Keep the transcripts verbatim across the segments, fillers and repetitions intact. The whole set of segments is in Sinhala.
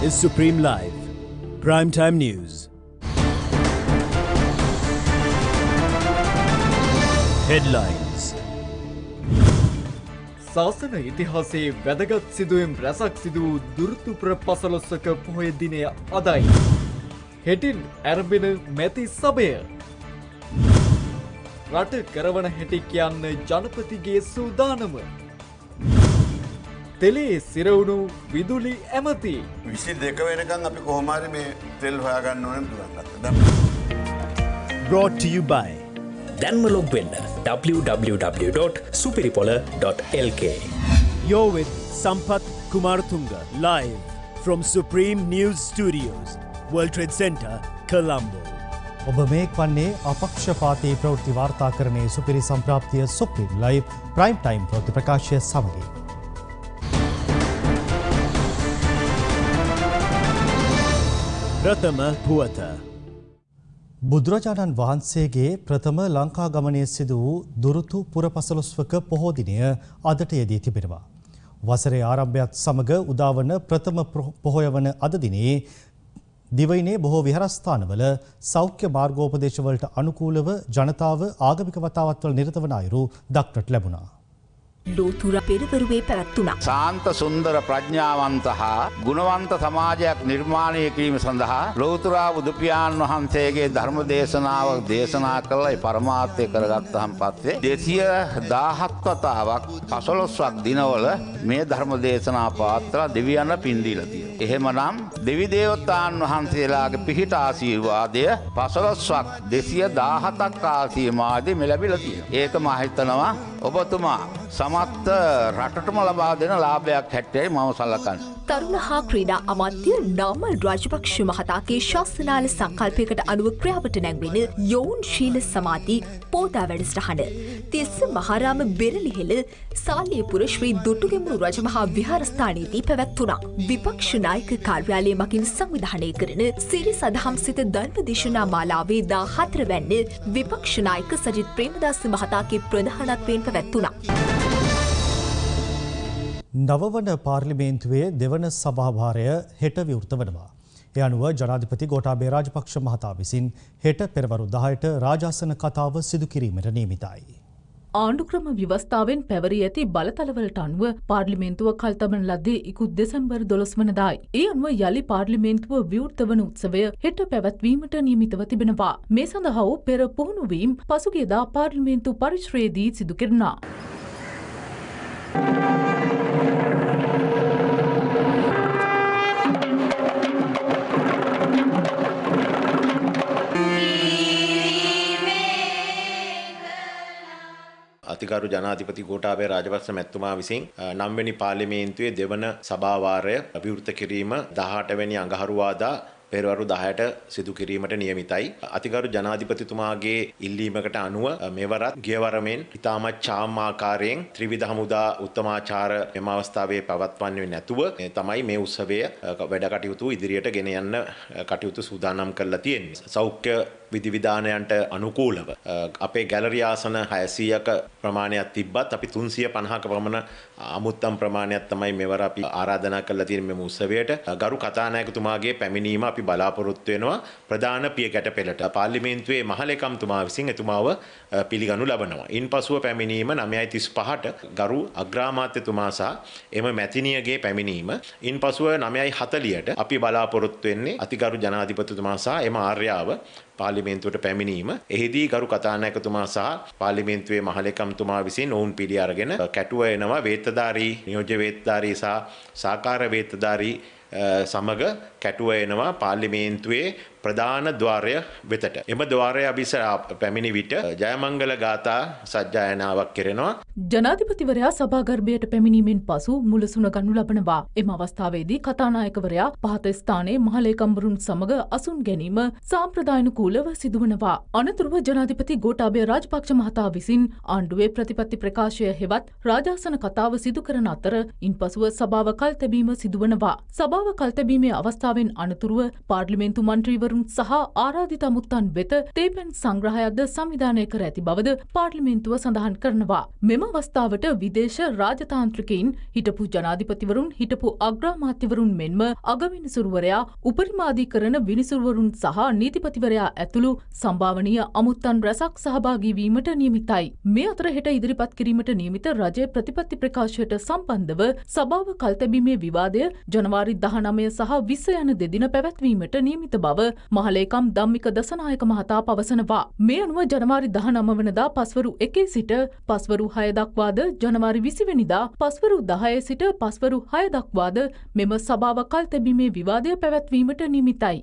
is Supreme Live, Primetime News. Headlines. ශාසන ඉතිහාසයේ වැදගත් සිදුවීම් රැසක් සිදු වූ දුරුතුපුර පසළොස්වක පොහොය දිනය අදයි. හෙටින් ඇරඹෙන මැති සභය. රට කරවන හැටි කියන්න ජනපතිගේ සූදානම. තෙලේ සිරවුණු විදුලි ඇමති. විසි දෙක වෙනකන් අපි කොහොම හරි මේ තෙල් හොයාගන්න ඕනේ දුරන්න. Brought to you by දැන්ම ලොග් වෙන්න w w w dot superipola dot l k. You're with Sampath Kumarthunga live from Supreme News Studios, World Trade Center, Colombo. ඔබ මේක් වන්නේ අපක්ෂපාතී ප්‍රවෘත්ති වාර්තාකරණයේ සුපිරි සම්ප්‍රාප්තිය Supreme Live Prime Time ප්‍රවෘත්ති ප්‍රකාශය සමගින්. ප්‍රථම පුවත. බුදුරජාණන් වහන්සේගේ ප්‍රථම ලංකා ගමනය සිදු වූ දුරුතු පුරපසළොස්වක පොහෝ දිනය අදට යෙදී තිබෙනවා. වසරේ ආරම්භයත් සමග උදාවන ප්‍රථම පොහොය වන අද දිනේ දිවයිනේ බොහෝ විහාරස්ථානවල සෞඛ්‍ය මාර්ගෝපදේශවලට අනුකූලව ජනතාව ආගමික වතාවත්වල නිරත වන අයුරු දක්නට ලැබුණා. ලෝතුරා පෙරවරුවේ පැවැත්වුණා. සාන්ත සුන්දර ප්‍රඥාවන්ත හා ගුණවන්ත සමාජයක් නිර්මාණය කිරීම සඳහා ලෝතුරා බුදු පියාණන් වහන්සේගේ ධර්ම දේශනාව දේශනා කළා. ඒ පරමාර්ථය කරගත්තාන් පස්සේ දෙසිය දහහක් වතාවක් පසළොස්වක් දිනවල මේ ධර්ම දේශනා පාත්‍රා දෙවියන් පින් දීලා තියෙනවා. එහෙමනම් දෙවි දේවතාන් වහන්සේලාගේ පිහිට ආශිර්වාදය පසළොස්වක් දෙසිය දහහක් ආශිර්වාදෙ ලැබිලා තියෙනවා. ඒක මම හිතනවා ඔබතුමා සමස්ත රටටම ලබා දෙන ලාභයක් හැටියටයි මම සලකන්නේ. තරුණ හා ක්‍රීඩා අමාත්‍ය නාමල් රාජපක්ෂ මහතාගේ ශාසනාල සංකල්පයකට අනුව ක්‍රියාවට නැංවෙන යොවුන් ශීල සමාධි පෝදා වැඩසටහන තිස්ස මහාරාම බෙරළිහෙළ සාලියපුර ශ්‍රී දුටුගැමුණු රජමහා විහාරස්ථානයේදී පැවැත්වුණා. විපක්ෂ නායක කාර්යාලය මගින් සංවිධානය කරන සිරි සදහම් සිත ධර්ම දේශනා මාලාවේ දාහතර වැන්න විපක්ෂ නායක සජිත් ප්‍රේමදාස මහතාගේ ප්‍රධානත්වයෙන් පැවැත්වුණා. නවවන පාර්ලිමේන්තුවේ දෙවන සභාභාරය හෙට විවෘත වනවා. ඒ අනුව ජනාධිපති ගෝඨාභය රාජපක්ෂ මහතා විසින් හෙට පෙරවරු දහයට රාජාසන කතාව සිදු කිරීමට නියමිතයි. ආණ්ඩුක්‍රම ව්‍යවස්ථාවෙන් පැවරී ඇති බලතලවලට අනුව පාර්ලිමේන්තුව කල්තබන ලද්දේ ඉකුත් දෙසැම්බර් දොළොස් වනදායි. ඒ අනුව යලි පාර්ලිමේන්තුව විවෘත වන උත්සවය හෙට පැවැත්වීමට නියමිතව තිබෙනවා. මේ සඳහා වූ පෙර පුහුණුවීම් පසුගියදා පාර්ලිමේන්තු පරිශ්‍රයේදී සිදු කෙරුණා. අතිගරු ජනාධිපති ගෝඨාභය රාජපක්ෂ මැතිතුමා විසින් නවවෙනි පාර්ලිමේන්තුවේ දෙවන සභාවාරය විවෘත කිරීම දහඅට වෙනි අඟහරුවාදා පෙරවරු දහයට සිදු කිරීමට නියමිතයි. අතිගරු ජනාධිපතිතුමාගේ ඉල්ලීමකට අනුව මෙවරත් ගියවරමෙන් ඉතාමත් චාම් ආකාරයෙන් ත්‍රිවිධ හමුදා උත්තමාචාර මෙම අවස්ථාවේ පවත්වන්නේ නැතුව තමයි මේ උත්සවය වැඩ කටයුතු ඉදිරියට ගෙන යන්න කටයුතු සූදානම් කරලා තියෙන්නේ. සෞඛ්‍ය විධිවිධානයන්ට අනුකූලව අපේ ගැලරි ආසන හයසීයක ප්‍රමාණයක් තිබ්බත් අපි තුන්සිය පනහක පමණ අමුත්තම් ප්‍රමාණයක් තමයි මෙවර අපි ආරාධනා කරලා තියෙන මේ උත්සවයට. ගරු කතානායකතුමාගේ පැමිණීම අපි බලාපොරොත්තු වෙනවා ප්‍රධාන පියකැට පෙළට. පාර්ලිමේන්තුවේ මහලේකම්තුමා විසින් එතුමාව පිළිගනු ලබනවා. ඉන්පසුව පැමිණීම නවයයි තිස් පහට ගරු අග්‍රාමාත්‍යතුමා සහ එම මැතිනියගේ පැමිණීම. ඉන්පසුව නවයයි හතළියට අපි බලාපොරොත්තු වෙන්නේ අතිගරු ජනාධිපතිතුමා සහ එම ආර්යාව පාර්ලිමේන්තුවට පැමිණීම. එහිදී ගරු කතානායකතුමා සහ පාර්ලිමේන්තුවේ මහලේකම්තුමා විසින් ඔවුන් පිළි අරගෙන කැටුව එනවා වේත්තදාරී නියෝජ්‍ය වේත්තදාරී සහ සහකාර වේත්තදාරී සමග කැටුව එනවා පාර්ලිමේන්තුවේ ප්‍රධාන ద్వාරය වෙතට. එම ద్వාරය අභිස පැමිණි විට ජයමංගල ගාථා සජ්ජායනාවක් කෙරෙනවා. ජනාධිපතිවරයා සභාගර්භයට පැමිණීමෙන් පසු මුලසුන ගනු ලබනවා. එම අවස්ථාවේදී කතානායකවරයා පහත ස්ථානයේ මහලේකම්වරුන් සමග අසුන් ගැනීම සාම්ප්‍රදායනුකූලව සිදුවනවා. අනතුරුව ජනාධිපති ගෝඨාභය රාජපක්ෂ මහතා විසින් ආණ්ඩුවේ ප්‍රතිපත්ති ප්‍රකාශය හෙවත් රාජාසන කතාව සිදු කරන අතර ඉන්පසුව සභාව කල්තැබීම සිදුවනවා. සභාව කල්තැබීමේ අවස්ථාව ව්‍යවස්ථාවෙන් අනතුරුව පාර්ලිමේන්තු මන්ත්‍රීවරුන් සහ ආරාධිත අමුත්තන් වෙත තේපැන් සංග්‍රහයක්ද සංවිධානය කර ඇති බවද පාර්ලිමේන්තුව සඳහන් කරනවා. මෙම අවස්ථාවට විදේශ රාජතාන්ත්‍රිකයින් හිටපු ජනාධිපතිවරුන් හිටපු අග්‍රාමාත්‍යවරුන් මෙන්ම අගවිනිසුරුවරයා උපරිමාධිකරණ විනිසුරුවරුන් සහ නීතිපතිවරයා ඇතුළු සම්භාවනීය අමුත්තන් රැසක් සහභාගී වීමට නියමිතයි. මේ අතර හෙට ඉදිරිපත් කිරීමට නියමිත රජයේ ප්‍රතිපත්ති ප්‍රකාශයට සම්බන්ධව සභාව කල්තැබීමේ විවාදය ජනවාරි දහනවය සහ විස්ස යන දෙදින පැවැත්වීමට නියමිත බව මහලේකම් ධම්මික දසනායක මහතා පවසනවා. මේ අනුව ජනවාරි දහනවය වනදා පස්වරු එකේ සිට පස්වරු හය දක්වාද ජනවාරි විසි වෙනිදා පස්වරු දහය සිට පස්වරු හය දක්වාද මෙම සභාව කල්තැබීමේ විවාදය පැවැත්වීමට නියමිතයි.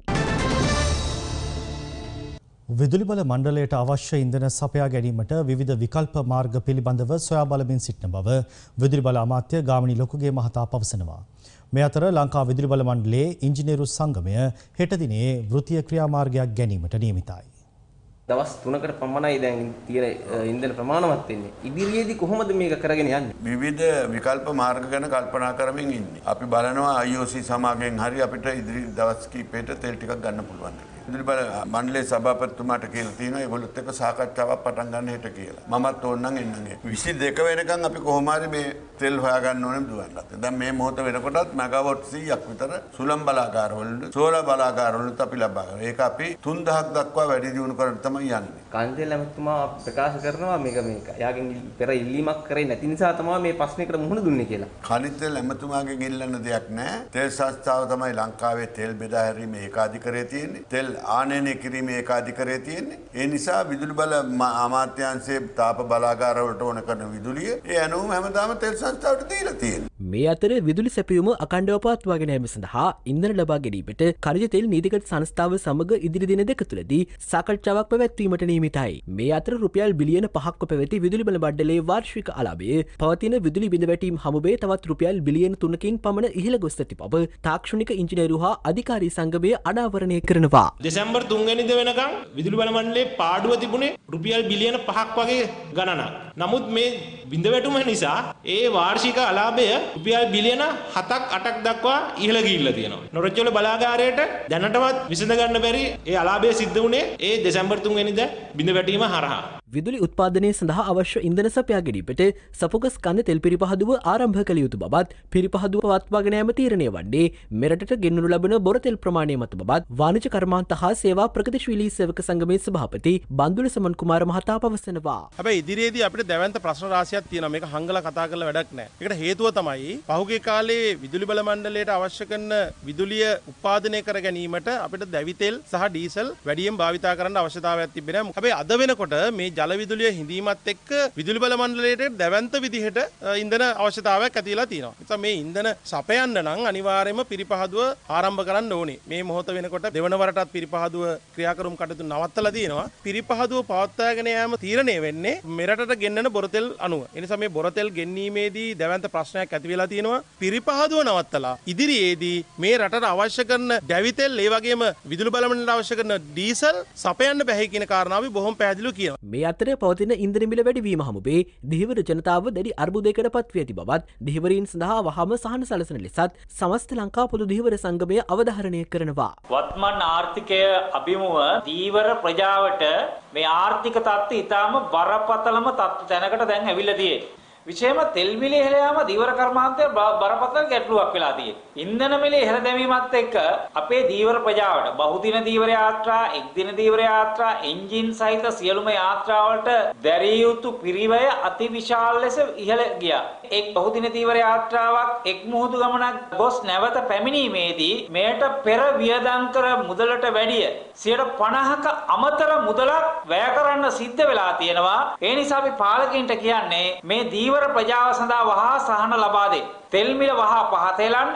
විදුලි බල මණ්ඩලයට අවශ්‍ය ඉන්ධන සපයා ගැනීමට විවිධ විකල්ප මාර්ග පිළිබඳව සොයා බලමින් සිටින බව විදුලි බල අමාත්‍ය ගාමිණී ලොකුගේ මහතා පවසනවා. මේ අතර ලංකා විදුලි බල මණ්ඩලයේ ඉංජිනේරු සංගමය හෙට දිනේ වෘත්තීය ක්‍රියාමාර්ගයක් ගැනීමට නියමිතයි. දවස් තුනකට පමණයි දැන් තියෙන ඉන්ධන ප්‍රමාණවත් වෙන්නේ. ඉදිරියේදී කොහොමද මේක කරගෙන යන්නේ? විවිධ විකල්ප මාර්ග ගැන කල්පනා කරමින් ඉන්නේ. අපි බලනවා I O C සමාගයෙන් හරි අපිට ඉදිරි දවස් කිහිපෙට තෙල් ටිකක් ගන්න පුළුවන්. විදුලි බල මණ්ඩලයේ සභාපතිතුමාට කියලා තියෙනවා ඒගොල්ලොත් එක්ක සාකච්ඡාවක් පටන් ගන්න හෙට කියලා. මමත් ඕනනම් එන්නම්. විසි දෙක වෙනකන් අපි කොහොම හරි මේ තෙල් හොයාගන්න ඕනේ දුවන්නත්. දැන් මේ මොහොත වෙනකොටත් මෙගාවොට් සීයක් විතර සුළං බලාගාරවලට සෝලාර් බලාගාරවලට අපි ලබා ගන්නවා. ඒක අපි තුන් දහස් දක්වා වැඩි දියුණු කරන්න තමයි යන්නේ. කාන්තේල ඇමතුමා ප්‍රකාශ කරනවා මේක මේක. එයාගෙන් පෙර ඉල්ලීමක් කරේ නැති නිසා තමයි මේ ප්‍රශ්නයකට මුහුණ දුන්නේ කියලා. කාන්තේල ඇමතුමාගෙන් ඉල්ලන්න දෙයක් නැහැ. තෙල් සංස්ථාව තමයි ලංකාවේ තෙල් බෙදා හැරීමේ ඒකාධිකාරිය තියෙන්නේ. තෙල් ආනයනය කිරීමේ ඒකාධිකාරිය තියෙන්නේ. ඒ නිසා විදුලි බල අමාත්‍යාංශයේ තාප බලාගාරවලට ඕන කරන විදුලිය ඒ අනුව හැමදාම තෙල් සංස්ථාවට දීලා තියෙනවා. මේ අතර විදුලි සැපයුම අඛණ්ඩව පවත්වාගෙන යාම සඳහා ඉන්ධන ලබා ගැනීමට කර්ජ තෙල් නීතිගත සංස්ථාව සමග ඉදිරි දින දෙක තුළදී සාකච්ඡාවක් පැවැත්වීමට නියමිතයි. මේ අතර රුපියල් බිලියන පහක්ව පැවති විදුලි බල මණ්ඩලයේ වාර්ෂික අලාභය පවතින විදුලි බිඳවැටීම් හමුවේ තවත් රුපියල් බිලියන තුනකින් පමණ ඉහළ ගොස් ඇති බව තාක්ෂණික ඉංජිනේරු හා අධිකාරී සංගමය අනාවරණය කරනවා. දෙසැම්බර් තුන් වෙනිදා වෙනකන් විදුලි බල මණ්ඩලයේ පාඩුව තිබුණේ රුපියල් බිලියන පහක් වගේ ගණනක්. නමුත් මේ බිඳවැටුම නිසා ඒ වාර්ෂික අලාභය රුපියල් බිලියන හතක් අටක් දක්වා ඉහළ ගිහිල්ලා තියෙනවා. නොරොච්චෝල බලාගාරයට දැනටමත් විසඳ ගන්න බැරි ඒ අලාභය සිද්ධ වුණේ ඒ දෙසැම්බර් තුන් වෙනිදා බිඳවැටීම හරහා. විදුලි උත්පාදනය සඳහා අවශ්‍ය ඉන්ධන සපයා ගැනීමට සපුගස් කන්ද තෙල් පිරිපහදුව ආරම්භ කළ යුතු බවත් පිරිපහදුව පවත්වාගෙන යාම තීරණය වන්නේ මෙරටට ගෙන්වනු ලබන බොර තෙල් ප්‍රමාණය මත බවත් වාණිජ කර්මාන්ත හා සේවා ප්‍රගතිශීලී සේවක සංගමේ සභාපති බන්දුල සමන් කුමාර මහතා පවසනවා. හැබැයි ඉදිරියේදී අපිට දැවැන්ත ප්‍රශ්න රාශියක් තියෙනවා. මේක හංගලා කතා කරලා වැඩක් නැහැ. ඒකට හේතුව තමයි පහුගිය කාලේ විදුලි බල මණ්ඩලයට අවශ්‍ය කරන විදුලිය උත්පාදනය කර ගැනීමට අපිට දැවි තෙල් සහ ඩීසල් වැඩියෙන් භාවිතා කරන්න අවශ්‍යතාවයක් තිබෙන්නේ නැහැ. හැබැයි අද වෙනකොට මේ ජල විදුලිය හිඳීමත් එක්ක විදුලි බල මණ්ඩලයට දැවැන්ත විදිහට ඉන්ධන අවශ්‍යතාවයක් ඇති වෙලා තියෙනවා. ඒ නිසා මේ ඉන්ධන සපයන්න නම් අනිවාර්යයෙන්ම පිරිපහදුව ආරම්භ කරන්න ඕනේ. මේ මොහොත වෙනකොට දෙවන වරටත් පිරිපහදුව ක්‍රියාකරම් කටයුතු නවත්තලා තියෙනවා. පිරිපහදුව පවත්වාගෙන යාම තීරණය වෙන්නේ මෙරටට ගෙන්නන බොරතෙල් අනුව. ඒ නිසා මේ බොරතෙල් ගෙන්වීමේදී දැවැන්ත ප්‍රශ්නයක් ඇති වෙලා තියෙනවා. පිරිපහදුව නවත්තලා ඉදිරියේදී මේ රටට අවශ්‍ය කරන දැවිතෙල් ඒ වගේම විදුලි බල මණ්ඩලයට අවශ්‍ය කරන ඩීසල් සපයන්න බැහැ කියන කාරණාව බොහොම පැහැදිලිව කියනවා. මේ අතර පවතින ඉන්ධන මිල වැඩිවීම හමුවේ දිහිවර ජනතාව දැඩි අර්බුදයකට පත්වී ඇති බවත් දිහිවරීන් සඳහා වහම සහන සලසන ලෙසත් සමස්ත ලංකා පොදු දිහිවර සංගමය අවධාරණය කරනවා. වත්මන් ආර්ථිකය අභිමුව දීවර ප්‍රජාවට මේ ආර්ථික තත්ත්වය ඉතාම බරපතලම තත්ත්ව තැනකට දැන් ඇවිල්ලා තියෙන්නේ. විශේෂම තෙල් මිල ඉහළ යාම දීවර කර්මාන්තයේ බරපතල ගැටලුවක් වෙලා තියෙනවා. ඉන්ධන මිල ඉහළ දැමීමත් එක්ක අපේ දීවර ප්‍රජාවට බහුදින දීවර යාත්‍රා, එක් දින දීවර යාත්‍රා, එන්ජින් සහිත සියලුම යාත්‍රා වලට දැරිය යුතු පිරිවැය අතිවිශාල ලෙස ඉහළ ගියා. එක් බහුදින දීවර යාත්‍රාවක් එක් මුහුදු ගමනක් ගොස් නැවත පැමිණීමේදී මෙයට පෙර වියදම් කර මුදලට වැඩිය සියයට පනහක අමතර මුදලක් වැය කරන්න සිද්ධ වෙලා තියෙනවා. ඒ නිසා අපි පාලකයින්ට කියන්නේ මේ දීවර ප්‍රජාව සඳහා වහා සහන ලබා දෙන්න. තෙල් මිල වහා පහත එලන්න.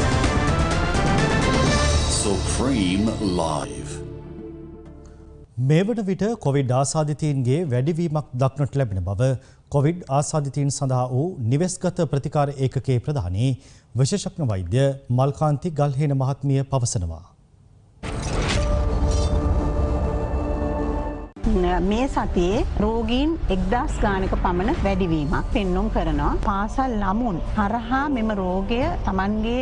Supreme Live. මේ වන විට කොවිඩ් ආසාදිතයින්ගේ වැඩිවීමක් දක්නට ලැබෙන බව කොවිඩ් ආසාදිතයින් සඳහා වූ නිවෙස්ගත ප්‍රතිකාර ඒකකයේ ප්‍රධානී විශේෂඥ වෛද්‍ය මල්කාන්ති ගල්හේන මහත්මිය පවසනවා. මේ සතියේ රෝගීන් එක්දාස් ගානක පමණ වැඩිවීමක් පෙන්නුම් කරනවා. පාසල් ළමුන් හරහා මෙම රෝගය Tamanගේ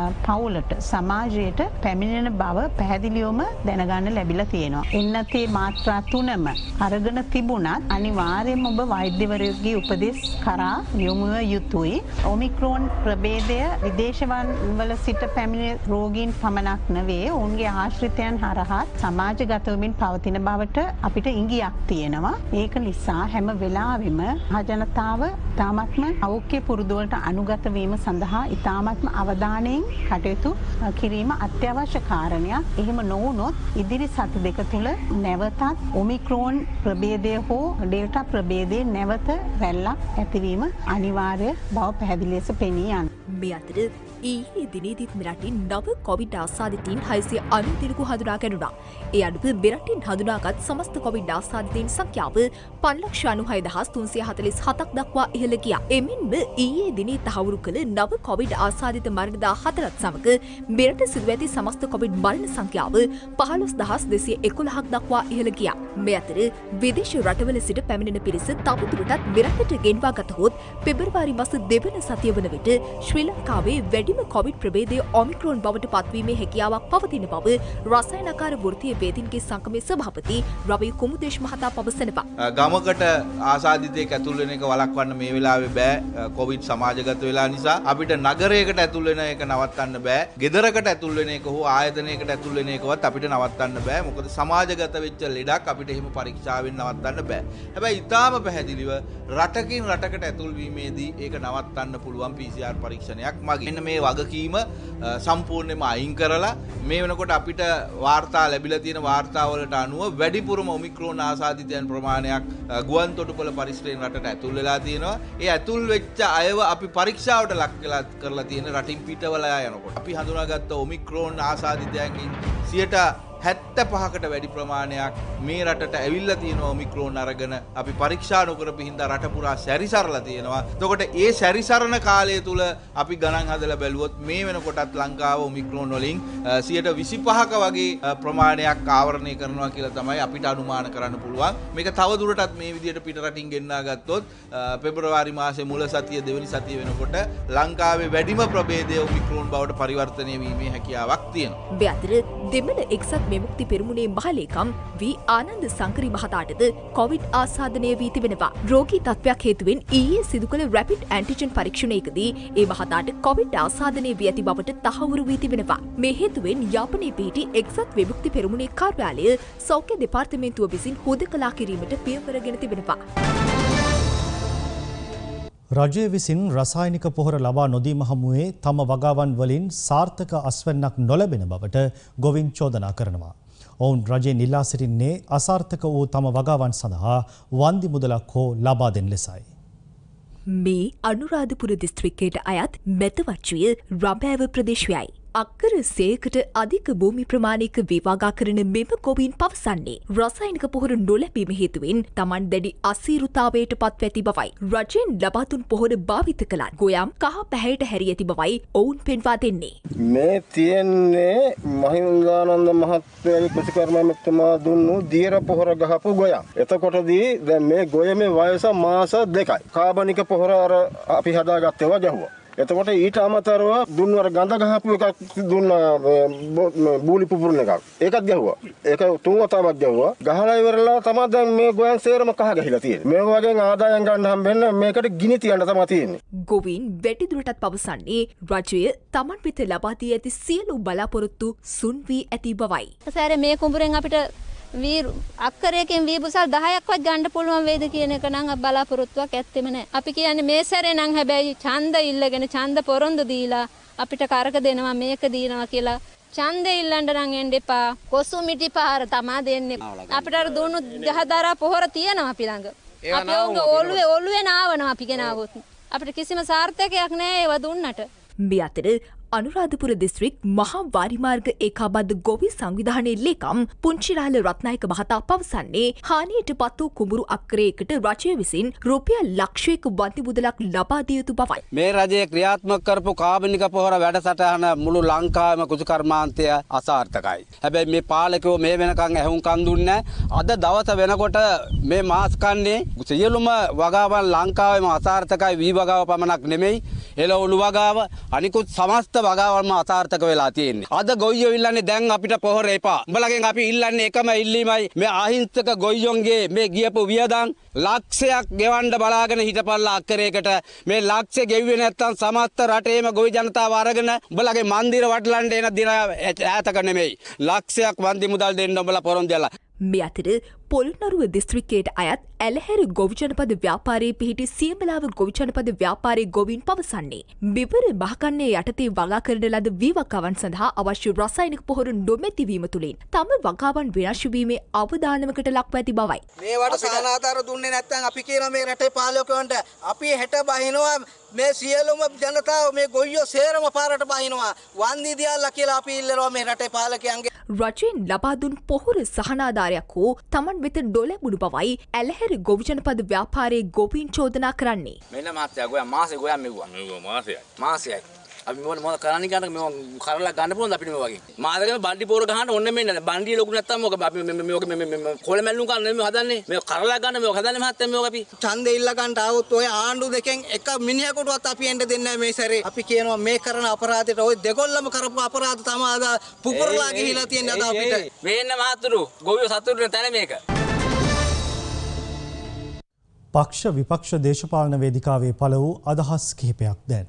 පවුලට සමාජයට පැමිණෙන බව පැහැදිලිවම දැනගන්න ලැබිලා තියෙනවා. එන්නතේ මාත්‍රා තුනම අරගෙන තිබුණත් අනිවාර්යයෙන්ම ඔබ වෛද්‍යවරයෙකුගේ උපදෙස් කරා යොමු යුතුයි. ඔමික්‍රෝන් ප්‍රභේදය විදේශවන් වල සිට පැමිණෙන රෝගීන් පමණක් නෙවෙයි ඔවුන්ගේ ආශ්‍රිතයන් හරහා සමාජගත වෙමින් පවතින බවට අපිට ඉඟියක් තියෙනවා. ඒක නිසා හැම වෙලාවෙම ජනතාව තාමත්ම අවුක්‍ය පුරුදු වලට අනුගත වීම සඳහා ඉතාමත්ම අවධානයෙන් කටයුතු කිරීම අත්‍යවශ්‍ය කාරණයක්. එහෙම නොවුනොත් ඉදිරි සති දෙක තුළ නැවතත් ඔමික්‍රෝන් ප්‍රභේදය හෝ ඩෙල්ටා ප්‍රභේදයේ නැවත රැල්ලක් ඇතිවීම අනිවාර්ය බව පැහැදිලි ලෙස පෙනී යනවා. මේ අතර ඊයේ දිනේදීත් මෙරටින් නව කොවිඩ් ආසාදිතයින් හයසිය අනූ දෙනෙකු හඳුනා ගැනුණා. ඒ අනුව මෙරටින් හඳුනාගත් සමස්ත කොවිඩ් ආසාදිතයින් සංඛ්‍යාව පන්ලක්ෂ අනූහය දහස් තුන්සිය හතළිස් හතක් දක්වා ඉහළ ගියා. එමෙන්ම ඊයේ දිනේ තහවුරු කළ නව කොවිඩ් ආසාදිත මරණ දාහතරත් සමග මෙරට සිදු ඇති සමස්ත කොවිඩ් මරණ සංඛ්‍යාව පහළොස් දහස් දෙසිය එකොළහක් දක්වා ඉහළ ගියා. මේ අතර විදේශ රටවල සිට පැමිණෙන පිරිස තවදුරටත් මෙරටට ගෙන්වා ගතහොත් පෙබරවාරි මාස දෙවන සතිය වන විට ශ්‍රී ලංකාවේ වැඩිම කොවිඩ් ප්‍රභේදය ඔමික්‍රෝන් බවට පත්වීමේ හැකියාවක් පවතින බව රසායනකාර වෘත්තීය වේදිකේ සංගමේ සභාපති රවි කුමුදේශ් මහතා පවසනවා. ගමකට ආසාදිතයෙක් ඇතුල් වෙන එක වළක්වන්න මේ වෙලාවේ බෑ. කොවිඩ් සමාජගත වෙලා නිසා අපිට නගරයකට ඇතුල් වෙන එක නවත්තන්න බෑ. ගෙදරකට ඇතුල් වෙන එක හෝ ආයතනයකට ඇතුල් වෙන එකවත් අපිට නවත්තන්න බෑ. මොකද සමාජගත වෙච්ච ලෙඩක් අපිට එහෙම පරීක්ෂාවෙන් නවත්තන්න බෑ. හැබැයි ඊටාම පැහැදිලිව රටකින් රටකට ඇතුල් වීමේදී ඒක නවත්තන්න පුළුවන් පී සී ආර් පරීක්ෂණයක් මගින්. මෙන්න මේ වගකීම සම්පූර්ණයෙන්ම අයින් කරලා මේ වෙනකොට අපිට වාර්තා ලැබිලා තියෙන වාර්තාවලට අනුව වැඩිපුරම ඔමික්‍රෝන් ආසාදිතයන් ප්‍රමාණයක් ගුවන් තොටුපළ පරිසරයෙන් රටට ඇතුල් වෙලා තියෙනවා. ඒ ඇතුල් වෙච්ච අයව අපි පරීක්ෂාවට ලක් වෙලා කරලා තියෙන රටින් පිටවලා යනකොට අපි හඳුනාගත්ත ඔමික්‍රෝන් ආසාදිතයන්ගෙන් සියයට හැත්තෑපහකට වැඩි ප්‍රමාණයක් මේ රටට ඇවිල්ලා තියෙනවා ඔමික්‍රෝන් අරගෙන අපි පරීක්ෂා නොකරපු හින්දා රට පුරා සැරිසරලා තියෙනවා. එතකොට ඒ සැරිසරන කාලය තුල අපි ගණන් හදලා බැලුවොත් මේ වෙනකොටත් ලංකාව ඔමික්‍රෝන් වලින් සියයට විසිපහක වගේ ප්‍රමාණයක් ආවරණය කරනවා කියලා තමයි අපිට අනුමාන කරන්න පුළුවන්. මේක තව දුරටත් මේ විදිහට පිට රටින් ගෙන්නා ගත්තොත් පෙබරවාරි මාසයේ මුල සතිය දෙවෙනි සතිය වෙනකොට ලංකාවේ වැඩිම ප්‍රභේදය ඔමික්‍රෝන් බවට පරිවර්තනය වීමේ හැකියාවක් තියෙනවා. මේ අතර දෙමළ එක්සත් මෙමුක්ති පෙරමුණේ මහලේකම් වී ආනන්ද සංකරි මහතාටද කොවිඩ් ආසාදනය වී තිබෙනවා. රෝගී තත්ත්වයක් හේතුවෙන් ඊයේ සිදු කළ රැපිඩ් ඇන්ටිජන් පරීක්ෂණයකදී ඒ මහතාට කොවිඩ් ආසාදනය වී ඇති බවට තහවුරු වී තිබෙනවා. මේ හේතුවෙන් යාපනයේ පිහිටි එක්සත් විමුක්ති පෙරමුණේ කාර්යාලය සෞඛ්‍ය දෙපාර්තමේන්තුව විසින් හුදකලා කිරීමට පියවරගෙන තිබෙනවා. රජය විසින් රසායනික පොහොර ලබා නොදීම හමුවේ තම වගාවන් වලින් සාර්ථක අස්වැන්නක් නොලැබෙන බවට ගොවින් චෝදනා කරනවා. ඔවුන් රජයෙන් ඉල්ලා සිටින්නේ අසාර්ථක වූ තම වගාවන් සඳහා වන්දි මුදලක් හෝ ලබා දෙන ලෙසයි. මේ අනුරාධපුර දිස්ත්‍රික්කයට අයත් මෙතවච්චුවේ රඹෑව ප්‍රදේශයයි. අක්කර සේකට අධික භූමි ප්‍රමාණයක විවාගා කරන මෙම ගොවීන් පවසන්නේ රසායනික පොහොර නොලැබීම හේතුවෙන් Taman දැඩි අසීරුතාවයට පත්ව ඇති බවයි. රජයෙන් ලබා දුන් පොහොර භාවිත කළත් ගොයම් කහ පැහැයට හැරී ඇති බවයි ඔවුන් පෙන්වා දෙන්නේ. මේ තියෙන්නේ මහින්දානන්ද මහත්මයාගේ කෘෂිකර්ම මෙතුමා දුන්නු දියර පොහොර ගහපු ගොයම්. එතකොටදී දැන් මේ ගොයමේ වයස මාස දෙකයි. කාබනික පොහොර අර අපි හදාගත්තේ වගහුවා. එතකොට ඊට අමතරව දුන්නවර ගඳ ගහපු එකක් දුන්න බූලි පුපුරන එකක්. ඒකත් ගැහුවා. ඒක තුන් වතාවක් ගැහුවා. ගහලා ඉවරලා තමයි දැන් මේ ගොයන් සේරම කහ ගහිලා තියෙන්නේ. මේ වගේ ආදායම් ගන්න හම්බෙන්න මේකට ගිනි තියන්න තමයි තියෙන්නේ. ගොවීන් වැඩි දුරටත් පවසන්නේ රජය Taman වෙත ලබා දී ඇති සියලු බලාපොරොත්තු සුන් වී ඇති බවයි. සෑර මේ කුඹුරෙන් අපිට වී අක්කරයකින් වී බුසල් දහයක්වත් ගන්න පුළුවන් වේද කියන එක නම් බලාපොරොත්තුවක් ඇත්තෙම නැහැ. අපි කියන්නේ මේ සැරේ නම් හැබැයි ඡන්ද ඉල්ලගෙන ඡන්ද පොරොන්දු දීලා අපිට කරක දෙනවා මේක දිනවා කියලා ඡන්දෙ ඉල්ලන්න නම් එන්න එපා. කොසු මිටි පාර තමා දෙන්නේ. අපිට අර දුන්නු දහදාරා පොහොර තියෙනවා අපි ළඟ. අපි උංග ඔළුවේ ඔළුවේ නාවනවා අපි ගෙනාවොත්. අපිට කිසිම සාර්ථකයක් නැහැ ඒව දුන්නට. මේ අතර අනුරාධපුර දිස්ත්‍රික් මහා වාරිමාර්ග ඒකාබද්ධ ගොවි සංවිධානයේ ලේකම් පුංචිරාල රත්නායක මහතා පවසන්නේ හානියට පත් වූ කුඹුරු අක්කරයකට රජය විසින් රුපියල් ලක්ෂයක වන්දි මුදලක් ලබා දිය යුතු බවයි. මේ රජය ක්‍රියාත්මක කරපු කාබනික පොහොර වැඩසටහන මුළු ලංකාවේම කෘෂිකර්මාන්තය අසාර්ථකයි. හැබැයි මේ පාලකයෝ මේ වෙනකන් ඇහුම්කන් දුන්නේ අද දවස වෙනකොට මේ මාස් කන්නේ සියලුම වගාවන් ලංකාවේම අසාර්ථකයි. වී වගාව පමණක් නෙමෙයි එළවලු වගාව අනිකුත් සමස්ත වගාවන්ම අසාර්ථක වෙලා තියෙන්නේ. අද ගොයියෝ ඉල්ලන්නේ දැන් අපිට පොහොර එපා. උඹලගෙන් අපි ඉල්ලන්නේ එකම ඉල්ලීමයි මේ අහිංසක ගොයියොන්ගේ මේ ගියපු වියදම් ලක්ෂයක් ගෙවන්න බලාගෙන හිටපල්ලා අක්කරයකට මේ ලක්ෂය ගෙව්වේ නැත්තම් සමස්ත රටේම ගොවි ජනතාව අරගෙන උඹලගේ මන්දිර වටලන්න එන දින ඈතක නෙමෙයි. ලක්ෂයක් වන්දි මුදල් දෙන්න උඹලා පොරොන්දු මේ අතර පොළොන්නරුව දිස්ත්‍රික්කයට අයත් ඇලහැර ගොවි ජනපද ව්‍යාපාරයේ පිහිටි සියඹලාව ගොවි ජනපද ව්‍යාපාරයේ ගොවීන් පවසන්නේ බිබර බහකන්නේ යටතේ වගා කරන ලද වී වගාවන් සඳහා අවශ්‍ය රසායනික පොහොර නොමැති වීම තුළින් තම වගාවන් විනාශ වීමේ අවදානමකට ලක්ව ඇති බවයි. මේවට සහනාධාර දුන්නේ නැත්නම් අපි කියන මේ රටේ පාලකයන්ට අපි හෙට බහිනවා මේ සියලුම ජනතාව මේ ගොයියෝ සේරම පාරට බහිනවා වන්දි දියල්ලා කියලා අපි ඉල්ලනවා මේ රටේ පාලකයන්ගේ. රජයෙන් ලබා දුන් පොහොර සහනාධාරයක් හෝ තමන් වෙත නොලැබුණු බවයි ඇලහැර ගොවි ජනපද ව්‍යාපාරයේ ගොවීන් චෝදනා කරන්නේ. මෙන්න මාත්‍යා ගෝයා මාසේ ගෝයා මෙව්වා. මෙව්වා මාසෙයි. මාසෙයි. අපි මොන මොන කරන්නේ ගන්න මේ කරලා ගන්න පුළුවන්ද අපිට මේ වගේ. මාදගෙන බණ්ඩි පොර ගහන්න ඕනේ මෙන්න. බණ්ඩිය ලොකු නැත්තම් මොකද අපි මේ මේ මේ කොළ මැල්ලුම් ගන්න නෙමෙයි හදන්නේ. මේ කරලා ගන්න මේ හදන්නේ මහත්තයා මේ අපි. ඡන්දේ ඉල්ල ගන්න ආවොත් ඔය ආණ්ඩු දෙකෙන් එක මිනිහෙකුටවත් අපි එන්න දෙන්නේ නැහැ මේ සැරේ. අපි කියනවා මේ කරන අපරාධයට ඔය දෙගොල්ලම කරපු අපරාධ තමයි අද පුපුරලා ගිහිලා තියෙන්නේ අද අපිට. මේන්න මහතුරු ගොවියෝ සතුටු තැන මේක. පක්ෂ විපක්ෂ දේශපාලන වේදිකාවේ පළ වූ අදහස් කිහිපයක් දැන්.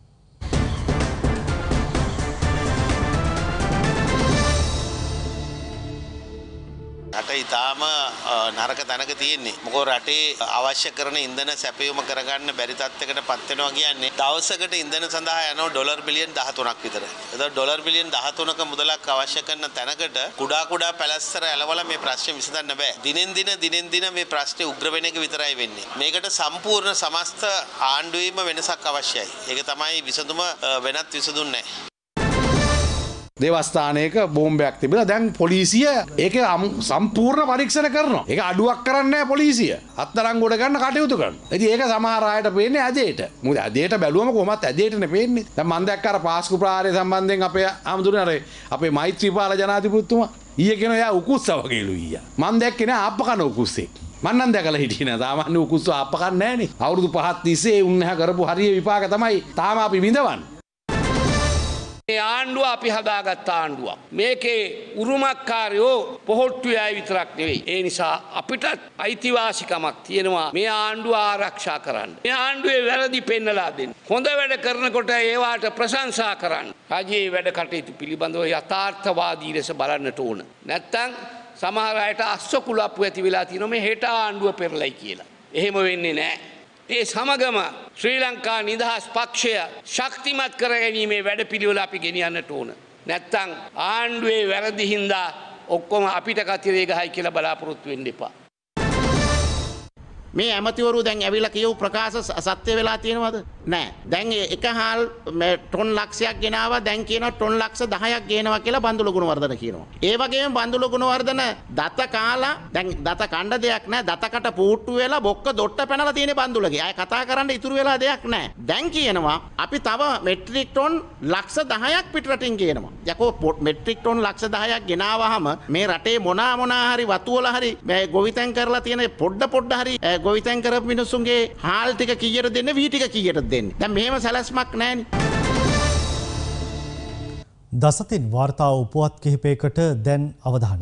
රට ඉතාම නරක තැනක තියෙන්නේ. මොකද රටේ අවශ්‍ය කරන ඉන්ධන සැපයුම කරගන්න බැරි තත්යකට පත් වෙනවා කියන්නේ දවසකට ඉන්ධන සඳහා යනවා ඩොලර් බිලියන් දහතුනක් විතර. ඒතකොට ඩොලර් බිලියන් දහතුනක මුදලක් අවශ්‍ය කරන තැනකට කුඩා කුඩා පැලැස්තර ඇලවලා මේ ප්‍රශ්නේ විසඳන්න බෑ. දිනෙන් දින දිනෙන් දින මේ ප්‍රශ්නේ උග්‍ර වෙන එක විතරයි වෙන්නේ. මේකට සම්පූර්ණ සමස්ත ආණ්ඩුවේම වෙනසක් අවශ්‍යයි. ඒක තමයි විසඳුම වෙනත් විසඳුම් නැහැ. දේවස්ථානයක බෝම්බයක් තිබිලා දැන් පොලිසිය ඒක සම්පූර්ණ පරීක්ෂණ කරනවා. ඒක අඩුවක් කරන්නේ නැහැ පොලිසිය. අත්අඩංගුවට ගන්න කටයුතු කරනවා. ඉතින් ඒක සමහර අයට පේන්නේ ඇදේට. මොකද ඇදේට බැලුවම කොහොමත් ඇදේටනේ පේන්නේ. දැන් මම දැක්ක අර පාස්කු ප්‍රහාරය සම්බන්ධයෙන් අපේ ආමතුනේ අර අපේ මෛත්‍රීපාල ජනාධිපතිතුමා ඊයේ කියන එයා උකුස්සා වගේලු ඊයා. මම දැක්කේ නෑ ආප්පකන උකුස්සෙක්. මම නම් දැකලා හිටියේ නෑ. සාමාන්‍ය උකුස්සෝ ආප්පකන්නේ නෑනේ. අවුරුදු පහක් තිස්සේ උන්නහ කරපු හරිය විපාක තමයි තාම අපි විඳවන්නේ. මේ ආණ්ඩුව අපි හදාගත්ත ආණ්ඩුවක්. මේකේ උරුමකාරයෝ පොහොට්ටු යයි විතරක් නෙවෙයි. ඒ නිසා අපිටත් අයිතිවාසිකමක් තියෙනවා මේ ආණ්ඩුව ආරක්ෂා කරන්න. මේ ආණ්ඩුවේ වැරදි පෙන්නලා දෙන්න. හොඳ වැඩ කරනකොට ඒවාට ප්‍රශංසා කරන්න. රජයේ වැඩ කටයුතු පිළිබඳව යථාර්ථවාදී ලෙස බලන්නට ඕන. නැත්තම් සමහර අයට අස්සකුලප්පු ඇති වෙලා තියෙනවා මේ හෙට ආණ්ඩුව පෙරලයි කියලා. එහෙම වෙන්නේ නැහැ. ඒ සමගම ශ්‍රී ලංකා නිදහස් පක්ෂය ශක්තිමත් කර ගැනීමේ වැඩපිළිවෙල අපි ගෙනියන්නට ඕන. නැත්තම් ආණ්ඩුවේ වැරදි හින්දා ඔක්කොම අපිට කතිරේ ගහයි කියලා බලාපොරොත්තු වෙන්න එපා. මේ ඇමතිවරු දැන් ඇවිල්ලා කියව ප්‍රකාශ සත්‍ය වෙලා තියෙනවද? නෑ. දැන් එක හාල් ටොන් ලක්ෂයක් ගෙනාවා දැන් කියනවා ටොන් ලක්ෂ දහයක් ගේනවා කියලා බන්දුල ගුණවර්ධන කියනවා. ඒ වගේම බන්දුල ගුණවර්ධන දත කාලා දැන් දත කණ්ඩ දෙයක් නෑ දතකට පූට්ටු වෙලා බොක්ක දොට්ට පැනලා තියෙන බන්දුලගේ. අය කතා කරන්න ඉතුරු වෙලා දෙයක් නෑ. දැන් කියනවා අපි තව මෙට්‍රික් ටොන් ලක්ෂ දහයක් පිටරටින් ගේනවා. යකෝ මෙට්‍රික් ටොන් ලක්ෂ දහයක් ගෙනාවහම මේ රටේ මොනා මොනා හරි වතු වල හරි මේ ගොවිතැන් කරලා තියෙන පොඩ පොඩ හරි ගොවිතැන් කරපු මිනිස්සුන්ගේ හාල් ටික කීයට දෙන්න වී ටික කීයට දෙන්න. දැන් මෙහෙම සැලැස්මක් නැහැනේ. දසතින් වාර්තා උපුවත් කිහිපයකට දැන් අවධානය.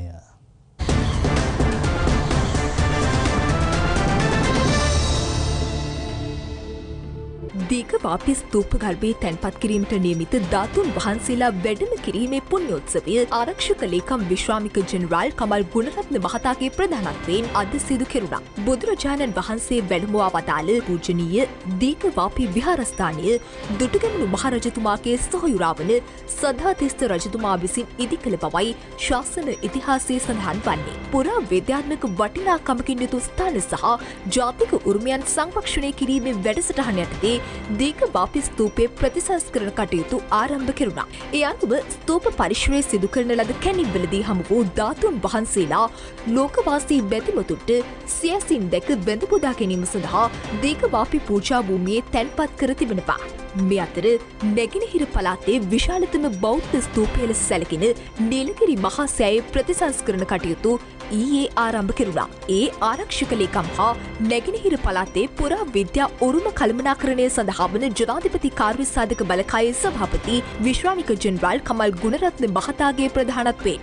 දීඝවාපි ස්තූප ගර්භයේ තැන්පත් කිරීමට නියමිත ධාතුන් වහන්සේලා වැඩම කිරීමේ පුණ්‍යෝත්සවය ආරක්ෂක ලේකම් විශ්‍රාමික ජෙනරාල් කමල් ගුණරත්න මහතාගේ ප්‍රධානත්වයෙන් අද සිදු කෙරුණා. බුදුරජාණන් වහන්සේ වැඩමවා වදාළ පූජනීය දීඝවාපි විහාරස්ථානය දුටුගැමුණු මහරජතුමාගේ සොහොයුරා වන සද්ධාතිස්ස රජතුමා විසින් ඉදි කළ බවයි ශාසන ඉතිහාසයේ සඳහන් වන්නේ. පුරා වේද්‍යාත්මක වටිනාකමකින් යුතු ස්ථාන සහ ජාතික උරුමයන් සංරක්ෂණය කිරීමේ වැඩසටහන යටතේ දීඝවාපි ස්තූපයේ ප්‍රතිසංස්කරණ කටයුතු ආරම්භ කෙරුණා. ඒ අනුව ස්තූප පරිශ්‍රයේ සිදු කරන ලද කැණිවලදී හමු වූ ධාතුන් වහන්සේලා ලෝකවාසී බැතිමතුන්ට සියසින් දැක බැඳ පුදා ගැනීම සඳහා දීඝවාපි පූජා භූමියේ තැන්පත් කර තිබෙනවා. මේ අතර නැගෙනහිර පළාතේ විශාලතම බෞද්ධ ස්තූපය ලෙස සැලකෙන නීලගිරි මහා සෑයේ ප්‍රතිසංස්කරණ කටයුතු ඊයේ ආරම්භ කෙරුණා. ඒ ආරක්ෂක ලේකම් හා නැගෙනහිර පළාතේ පුරා විද්‍යා උරුම කළමනාකරණය සඳහා වන ජනාධිපති කාර්ය සාධක බලකායේ සභාපති විශ්‍රාමික ජෙනරාල් කමල් ගුණරත්න මහතාගේ ප්‍රධානත්වයෙන්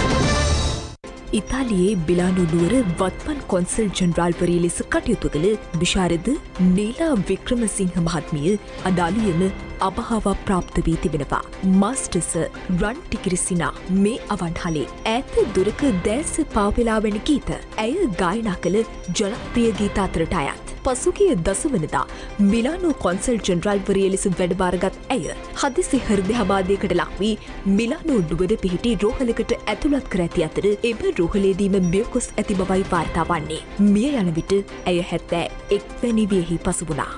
ඉතාලියේ බිලානු නුවර වත්මන් කොන්සල් ජෙනරාල්වරිය ලෙස කටයුතු කළ විශාරද නීලා වික්‍රමසිංහ මහත්මිය අදාළියම අභාව ප්‍රාප්ත වී තිබෙනවා. මාස්ටර්ස රන් ටිකිරිසිනා මේ අවන්හලේ ඈත දුරක දැල්ස පාවෙලා වැනි ගීත ඇය ගායනා කළ ජනප්‍රිය ගීත අතරට අයත්. පසුගිය දසවනදා මිලානෝ කොන්සල් ජෙනරාල්වරිය ලෙස වැඩබාරගත් ඇය හදිසි හෘදයාබාධයකට ලක් වී මිලානෝ නුවර පිහිටි රෝහලකට ඇතුළත් කර ඇති අතර එම රෝහලේදීම මියගොස් ඇති බවයි වාර්තා වන්නේ. මිය යන විට ඇය හැත්තෑ එක් වැනි වියෙහි පසු වුණා.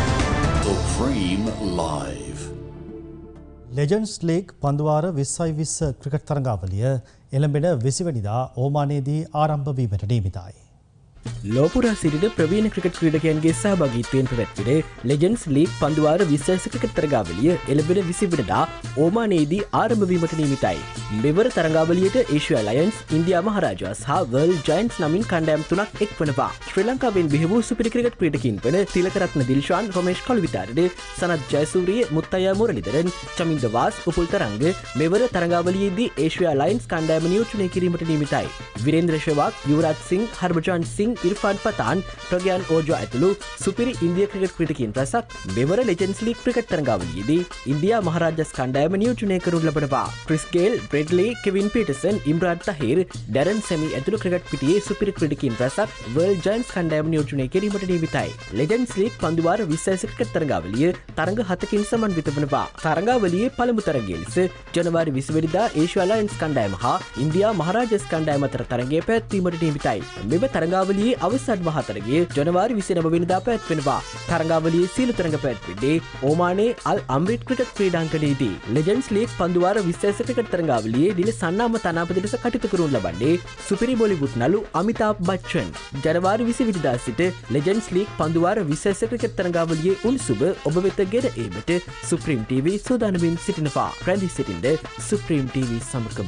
Supreme Live. ලෙජන්ඩ්ස් ලීග් පන්දුවාර විස්සයි විස්ස ක්‍රිකට් තරඟාවලිය එළඹෙන විසිවැනිදා ඕමානයේදී ආරම්භ වීමට නියමිතයි. ලෝපුරා සිටින ප්‍රවීණ ක්‍රිකට් ක්‍රීඩකයන්ගේ සහභාගීත්වයෙන් පැවැත්වෙන ලෙජන්ඩ්ස් ලීග් පන්දුවාර විස්සයි ක්‍රිකට් තරඟාවලිය එළඹෙන විසිවැනිදා ඕමානයේදී ආරම්භ වීමට නියමිතයි. මෙවර තරඟාවලියට ඒෂියා ලයන්ස්, ඉන්දියා මහරජාස් හා වර්ල්ඩ් ජයන්ට්ස් නමින් කණ්ඩායම් තුනක් එක්වනවා. ශ්‍රී ලංකාවෙන් බිහි වූ සුපිරි ක්‍රිකට් ක්‍රීඩකයින් වන තිලකරත්න දිල්ෂාන්, රොමේෂ් කළුවිතාරද, සනත් ජයසූරිය, මුත්තයා මුරලිදරන්, චමින්ද වාස්, උපුල් තරංග මෙවර තරඟාවලියේදී ඒෂියා ලයන්ස් කණ්ඩායම නියෝජනය කිරීමට නියමිතයි. විරේන්ද්‍ර ශෙවාග්, යුවරාජ් සිං, හර්භජන් සිං, ඉර්ෆාන් පතාන්, ප්‍රග්යාන් ඕජා ඇතුළු සුපිරි ඉන්දිය ක්‍රිකට් ක්‍රීඩකයින් රැසක් මෙවර ලෙජන්ඩ්ස් ලීග් ක්‍රිකට් තරඟාවලියේදී ඉන්දියා මහරජාස් කණ්ඩායම නියෝජනය කරනු ලබනවා. Chris Gayle, Brett Lee, Kevin Pietersen, Imran Tahir, Darren Sammy ඇතුළු ක්‍රිකට් පිටියේ සුපිරි ක්‍රීඩකයින් රැසක් වර්ල්ඩ් ජයන්ට්ස් කණ්ඩායම නියෝජනය කිරීමට නියමිතයි. ලෙජන්ඩ්ස් ලීග් පන්දුවාර විස්සයි ක්‍රිකට් තරඟාවලිය තරඟ හතකින් සමන්විත වනවා. තරඟාවලියේ පළමු තරගය ලෙස ජනවාරි විසි වෙනිදා ඒෂියා ලයන්ස් කණ්ඩායම හා ඉන්දියා මහරජාස් කණ්ඩායම අතර තරගය පැවැත්වීමට නියමිතයි. මෙම තරඟාවලියේ අවසන් මහා තරගය ජනවාරි විසිනව වෙනිදා පැවැත්වෙනවා. තරඟාවලියේ සියලු තරඟ පැවැත්වෙන්නේ ඕමානයේ අල් අම්රිට් ක්‍රිකට් ක්‍රීඩාංගණයේදී. ලෙජන්ඩ්ස් ලීග් පන්දුවාර විස්සයි ක්‍රිකට් තරඟාවලියේ දින සන්නාම තනාපති ලෙස කටයුතු කරනු ලබන්නේ සුපිරි බොලිවුඩ් නළු අමිතාබ් බච්චන්. ජනවාරි විසි වෙනිදා සිට ලෙජන්ඩ්ස් ලීග් පන්දුවාර විස්සයි ක්‍රිකට් තරඟාවලියේ උණුසුම ඔබ වෙත ගෙන ඒමට සුප්‍රීම් ටීවී සූදානමින් සිටිනවා. රැඳී සිටින්න සුප්‍රීම් ටීවී සමගම.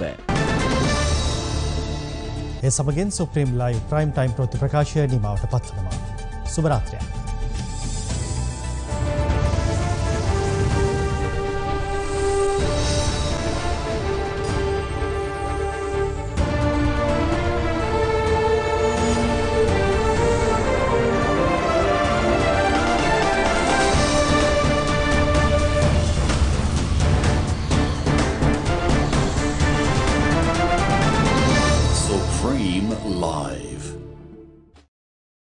ඒ සමගින් සුප්‍රීම් ලයිව් ප්‍රයිම් ටයිම් ප්‍රති ප්‍රකාශය නිමාවට පත්වනවා. සුබ රාත්‍රියක්.